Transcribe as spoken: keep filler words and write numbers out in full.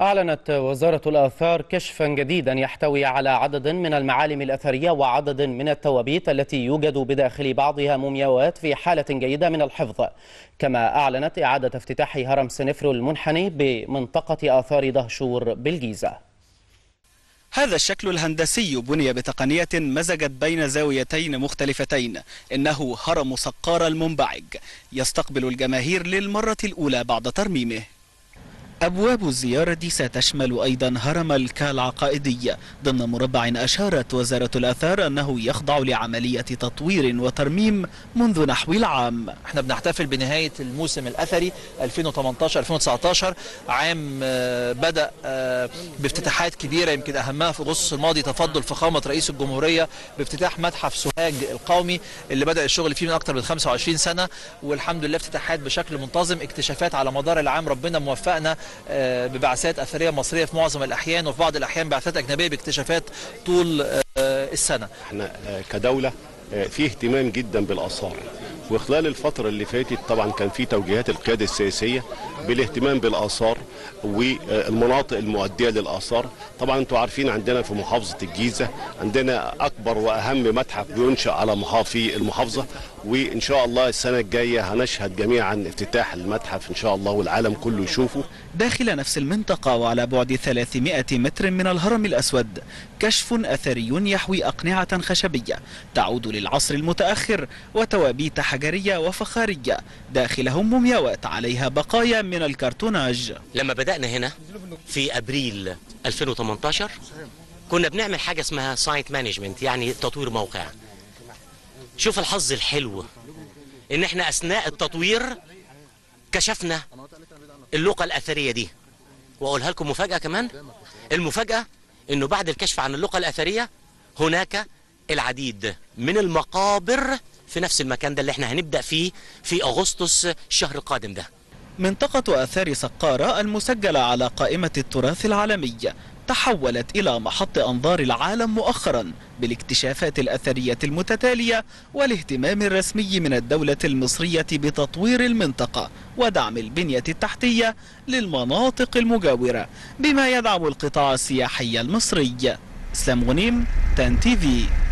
أعلنت وزارة الآثار كشفا جديدا يحتوي على عدد من المعالم الأثرية وعدد من التوابيت التي يوجد بداخل بعضها مومياوات في حالة جيدة من الحفظ. كما أعلنت إعادة افتتاح هرم سنفرو المنحني بمنطقة آثار دهشور بالجيزة. هذا الشكل الهندسي بني بتقنية مزجت بين زاويتين مختلفتين، إنه هرم سقارة المنبعج يستقبل الجماهير للمرة الأولى بعد ترميمه. أبواب الزيارة ستشمل أيضا هرم الكا العقائدي ضمن مربع أشارت وزارة الآثار أنه يخضع لعملية تطوير وترميم منذ نحو العام. احنا بنحتفل بنهاية الموسم الأثري ألفين وثمانية عشر ألفين وتسعة عشر، عام بدأ بافتتاحات كبيرة، يمكن أهمها في أغسطس الماضي تفضل فخامة رئيس الجمهورية بافتتاح متحف سوهاج القومي اللي بدأ الشغل فيه من أكثر من خمسة وعشرين سنة، والحمد لله افتتاحات بشكل منتظم، اكتشافات على مدار العام، ربنا موفقنا ببعثات أثرية مصرية في معظم الأحيان، وفي بعض الأحيان بعثات أجنبية باكتشافات طول السنة. احنا كدولة في اهتمام جدا بالآثار، وخلال الفترة اللي فاتت طبعا كان في توجيهات القيادة السياسية بالاهتمام بالآثار والمناطق المؤدية للآثار. طبعا انتوا عارفين عندنا في محافظة الجيزة عندنا أكبر وأهم متحف بينشأ على في المحافظة، وإن شاء الله السنة الجاية هنشهد جميعا افتتاح المتحف إن شاء الله والعالم كله يشوفه. داخل نفس المنطقة وعلى بعد ثلاثمائة متر من الهرم الأسود كشف أثري يحوي أقنعة خشبية تعود للعصر المتأخر وتوابيت حجرية وفخارية، داخلهم مومياوات عليها بقايا من الكرتوناج. لما بدأنا هنا في أبريل ألفين وثمانية عشر كنا بنعمل حاجة اسمها سايت مانجمنت، يعني تطوير موقع. شوف الحظ الحلو ان احنا اثناء التطوير كشفنا اللقى الأثرية دي. واقولها لكم مفاجأة كمان، المفاجأة انه بعد الكشف عن اللقى الأثرية هناك العديد من المقابر في نفس المكان ده اللي احنا هنبدأ فيه في أغسطس الشهر القادم ده. منطقة آثار سقارة المسجلة على قائمة التراث العالمي تحولت إلى محط أنظار العالم مؤخرا بالاكتشافات الأثرية المتتالية والاهتمام الرسمي من الدولة المصرية بتطوير المنطقة ودعم البنية التحتية للمناطق المجاورة بما يدعم القطاع السياحي المصري. اسلام غنيم، تان تي في.